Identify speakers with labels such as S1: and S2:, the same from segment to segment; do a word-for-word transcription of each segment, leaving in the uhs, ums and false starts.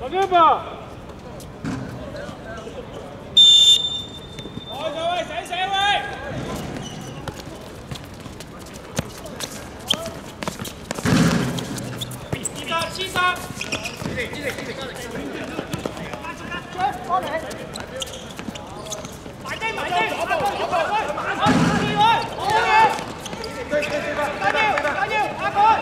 S1: 我这吧。好，各位醒醒喂！黐實黐實。知嚟知嚟知嚟加力。追過嚟。埋低埋低。左步左步。馬上打機會。好嘅。對對對吧。加油加油，阿哥。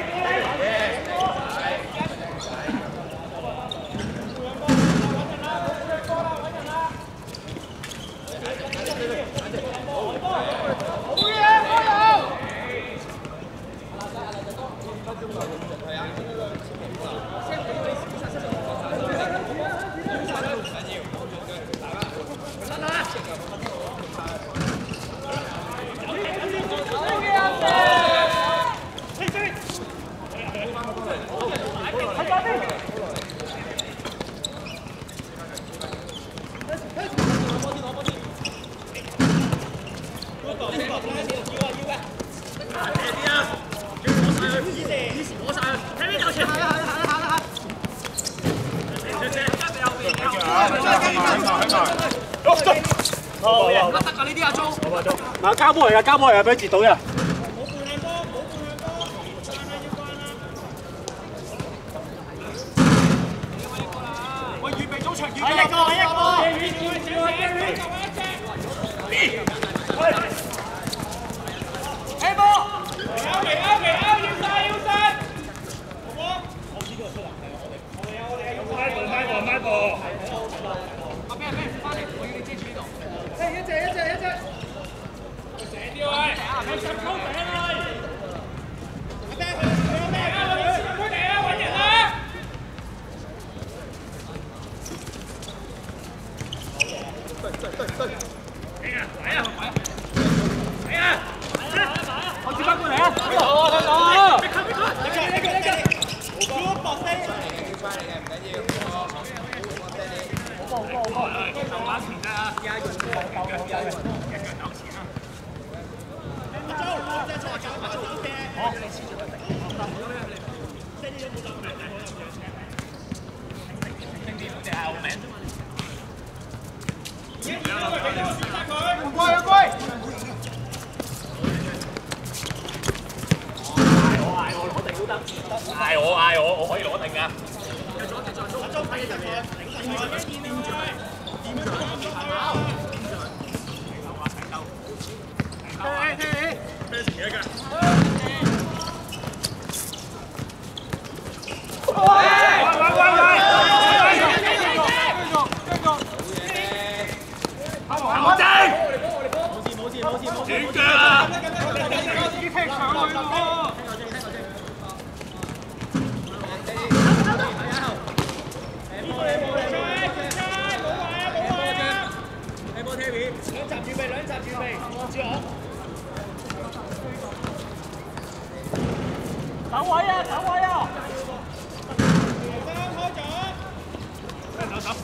S1: 嗱，交波嚟㗎，交波嚟㗎，俾截到嘅。喂，預備早場，預備一個，一個。起波！嚟啊嚟啊嚟啊！要晒要晒！好唔好？我知道出嚟係我哋，我哋啊我哋啊要快步快步快步。阿邊阿邊翻嚟，我要你遮住呢度。誒一隻一隻一隻。 啲位，向上衝頂啊！阿爹，阿爹，阿女，佢哋啊，揾人啊！對對對對，嚟啊嚟啊嚟啊！我接翻過嚟啊！睇到啊睇到啊！你看你看，你看你看你看，好波飛！翻嚟嘅唔緊要，我我我爹你，好波好波好波！手把前啊！而家用腳腳腳腳腳前啊！ 好，你黐住佢定。升啲都冇得名，升啲我哋係後名啫嘛。唔該唔該。嗌我嗌我攞定都得，嗌我嗌我我可以攞定㗎。繼續繼續，阿周快啲入嚟，頂住佢，掂住佢，掂住佢，掂跑，掂住佢。提手啊提手。嘿嘿嘿，咩事嚟㗎？ 喂喂喂喂！行正！冇事冇事冇事冇事！斷腳啊！自己踢上去咯喎！兩集預備，兩集預備，住我。走位啊！走位啊！ 走走，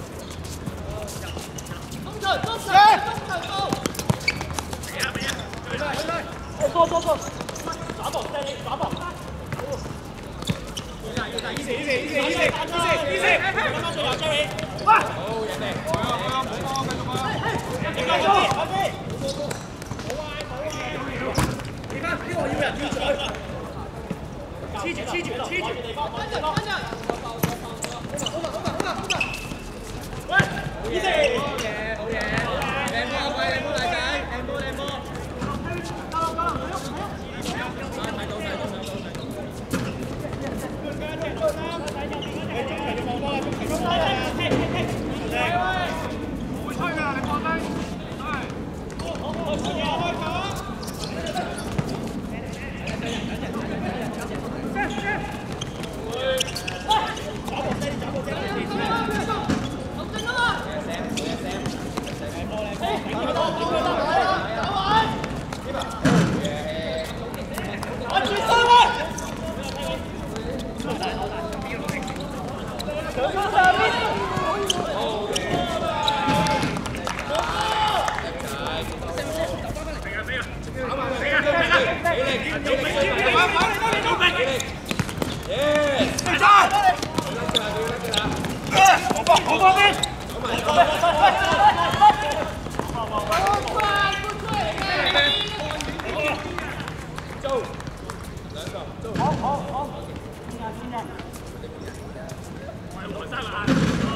S1: 中場中場中場到，俾啊俾啊，對對對，過過過，打波帶你打波，要大要大，依四依四依四依四依四依四，啱啱最後追你，喂，好人哋，好啊好啊，冇波繼續啊，繼續，阿飛，好啊好啊，你翻呢個要人要嘴，黐住黐住黐住，跟住跟住。 依四，好嘢，好嘢，靚波喂，靚波大仔，靚波靚波。得啦得啦，睇到睇到睇到睇到。你中場要放波啦，中場要放波啦。唔會吹㗎，你放低。係。好，好，開球，開球。找步低，找步低。 Yes! 好方面。走。好好好。进来进来。我上来。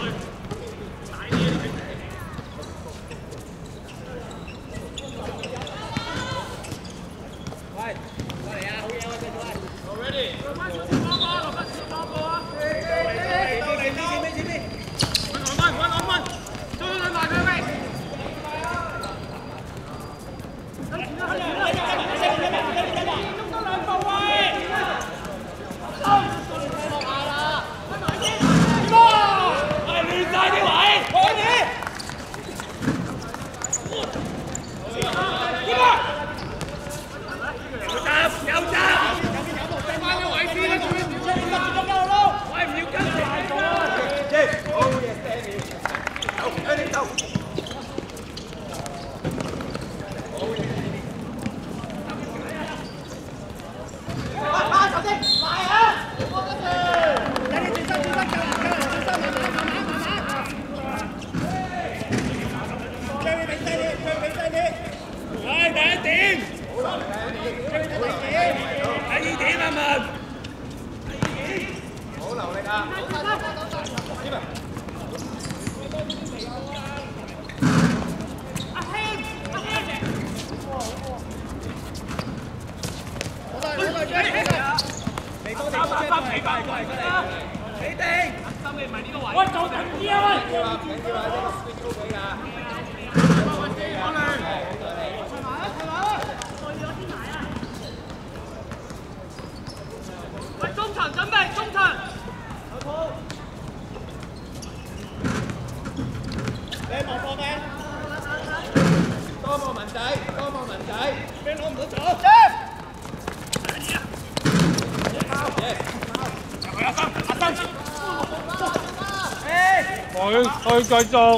S2: 去繼續。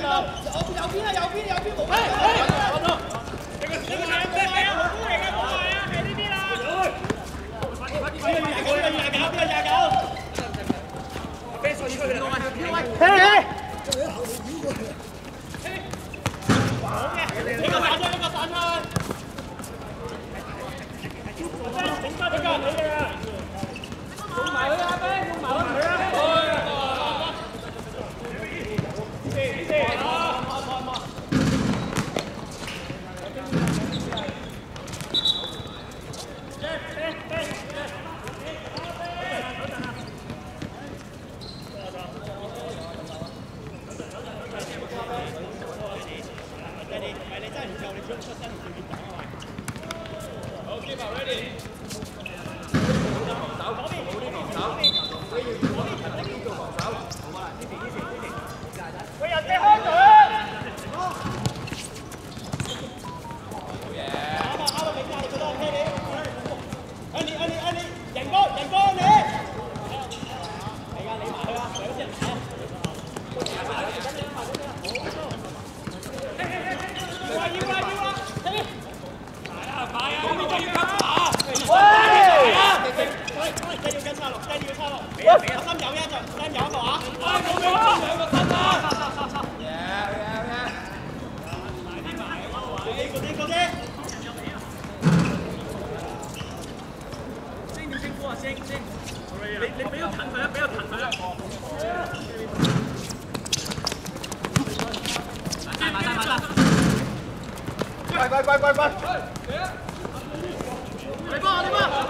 S1: 啊！右邊啊，右邊右邊冇。係係。呢個呢個係咩嚟啊？好嚟嘅，好嚟啊！係呢啲啦。快啲快啲！邊個廿九？邊個廿九？邊個廿九？飛上去啦！嘿嘿。好嘅，呢個散出，呢個散出。整翻呢個你嘅啦。用埋佢啊，兵！用埋佢啊！ 快快快快！你幫我，你幫！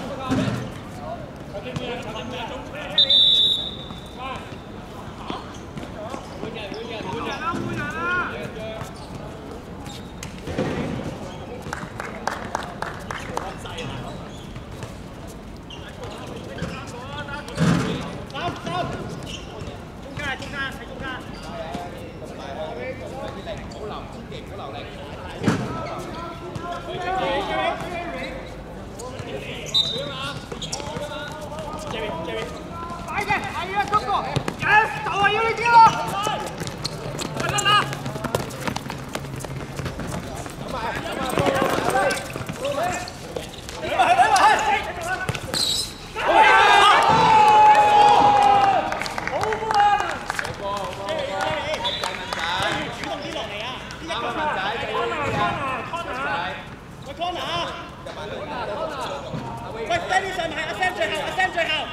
S1: 換人換人換人啦！換人啦！三三，中間中間喺中間。好流，千祈唔好流力。 快嘅，係啊，中國 ，yes， 就係要呢啲咯。得啦啦。咁啊，咁啊，過嚟，過嚟，過嚟。嚟吧，嚟吧，係。好波啊！好波，好波，好波。大文仔，主動啲落嚟啊！大文仔，喂 corner， 喂 Stanley 上埋阿 Sam 最後，阿 Sam 最後。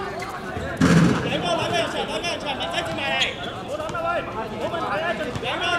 S1: 兩個兩個入場，兩個入場，文仔接埋嚟，冇諗啦喂，冇問題啊，兩個要幫中場。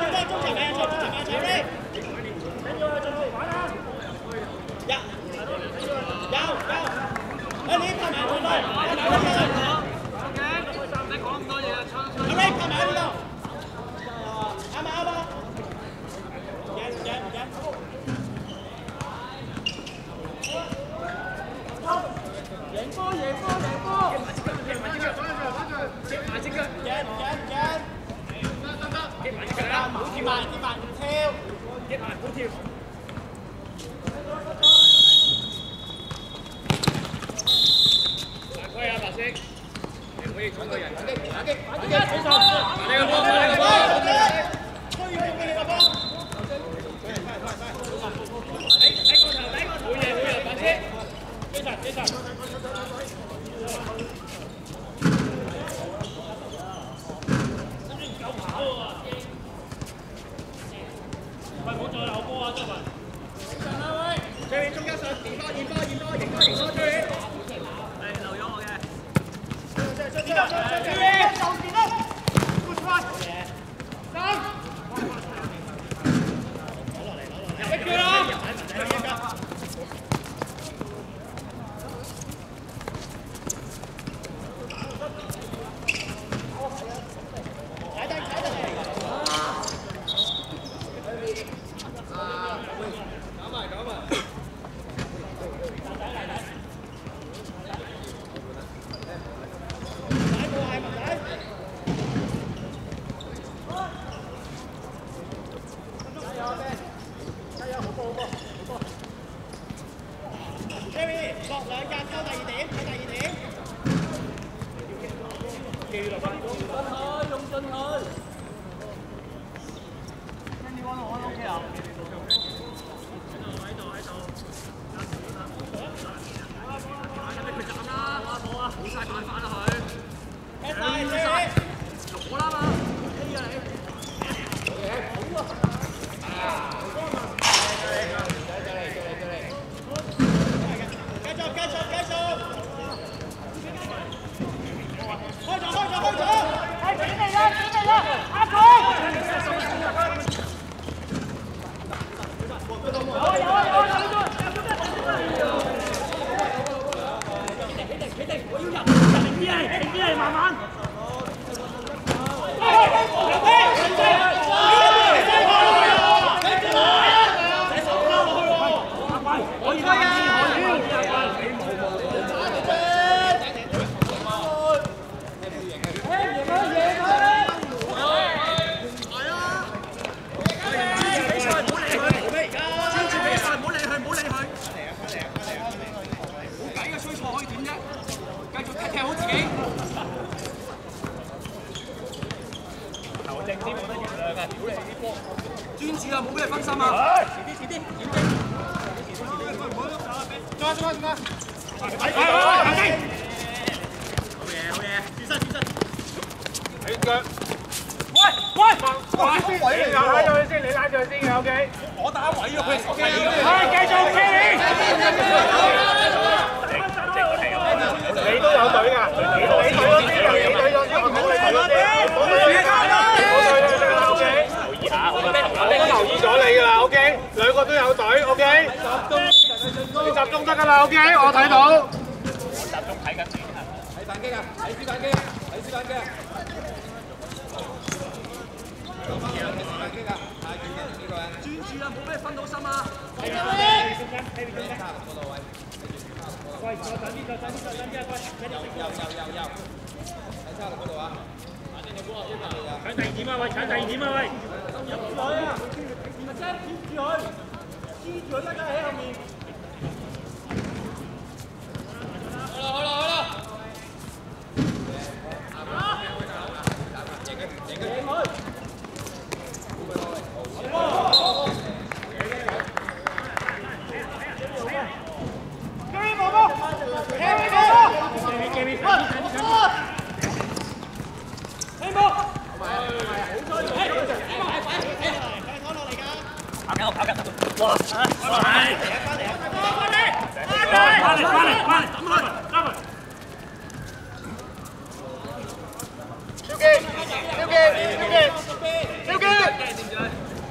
S1: Hãy subscribe cho kênh Ghiền Mì Gõ để không bỏ lỡ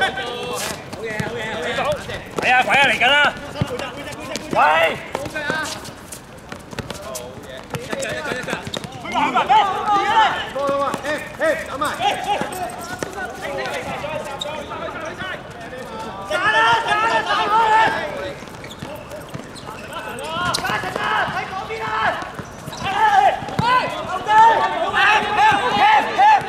S1: 係啊，鬼啊嚟緊啦！喂！佢埋咩？多啦嘛！誒誒，走埋！打啦打啦打啦！加成啊！喺嗰邊啊！係係，後底，好嘅，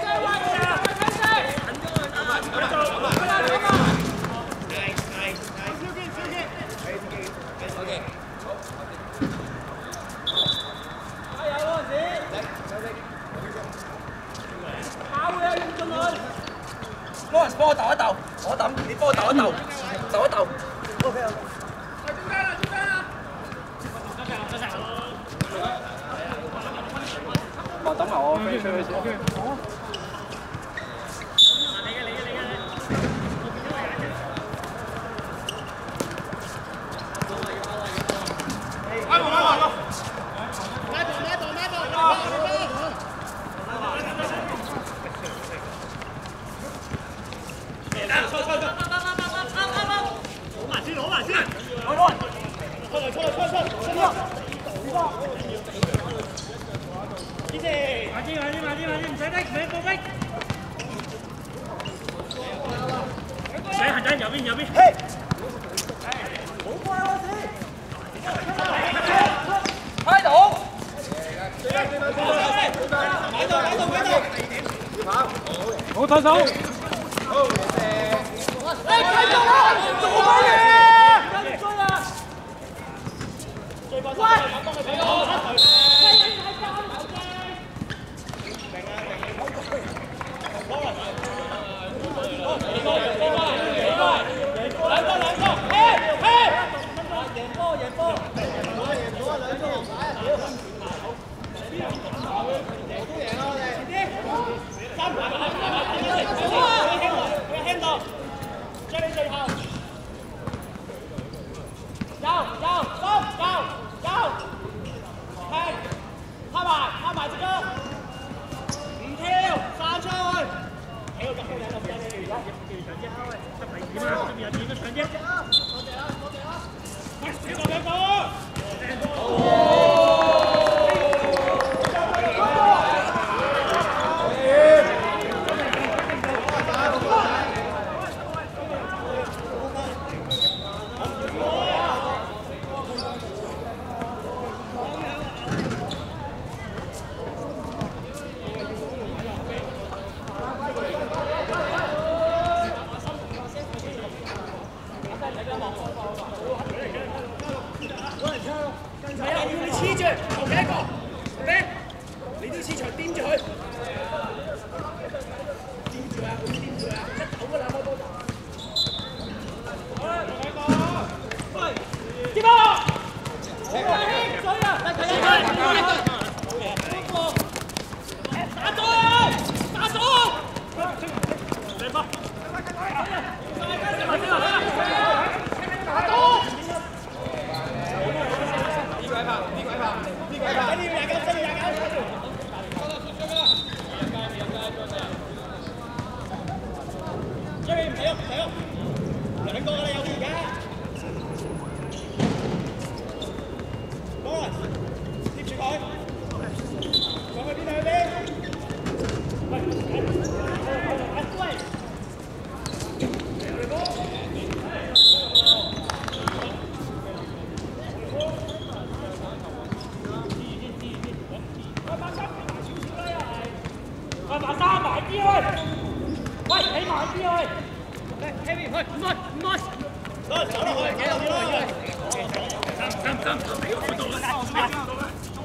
S1: 幫人幫我鬥一鬥，我抌，你幫我鬥一鬥，鬥一鬥。O K 啊。中間啦，中間啦。我等埋我飛出去先。你嘅你嘅你嘅你。拉步拉步拉步。拉步拉步拉步拉步。錯錯錯！攞埋先，攞埋先！攞攞！出嚟出嚟出嚟出嚟！出嚟！依隻！慢啲慢啲慢啲慢啲，唔使逼，唔使過逼！唔使行緊右邊右邊。嘿！好快喎先！開到！擺到擺到擺到！跑！好睇手！好嘢！哎，睇到啦！做乜嘢？追啊！追翻上嚟，幫佢睇到。係係係，交流啫。明啊明啊！好啦，好，贏波贏波啦！贏波！贏波！兩個兩個，嘿嘿！贏波贏波！贏波贏波，兩個黃牌啊！屌！我都贏啦我哋。前啲，三排排排排，佢輕到。最最後，有有攻有有，係，拍埋拍埋隻腳，唔跳，散出去，喺度急高兩個唔該你，而家記住長啲啊喂，執第點啊，出面有點都長啲，多謝啦多謝啦，喂，兩個兩個。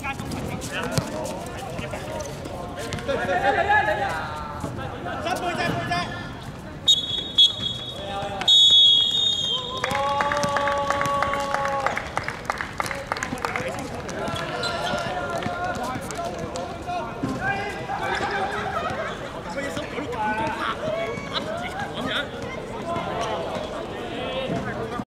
S3: 三倍啫。